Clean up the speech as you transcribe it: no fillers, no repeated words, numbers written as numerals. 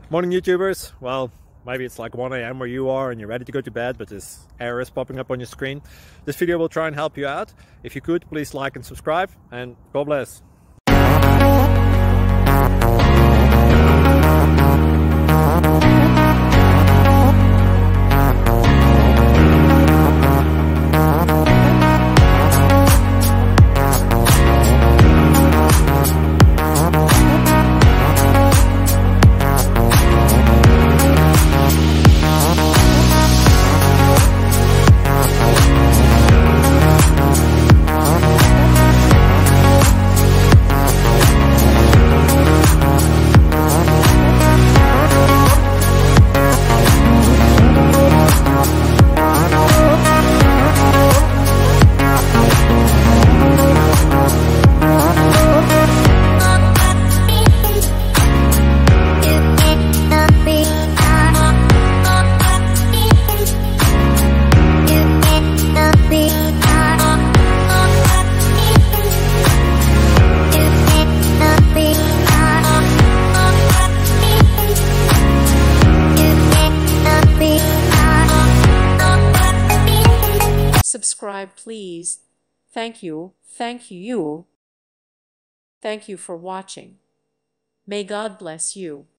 Morning YouTubers. Well, maybe it's like 1 a.m. where you are and you're ready to go to bed, but this error is popping up on your screen. This video will try and help you out. If you could, please like and subscribe, and God bless. Subscribe, please. Thank you. Thank you. Thank you for watching. May God bless you.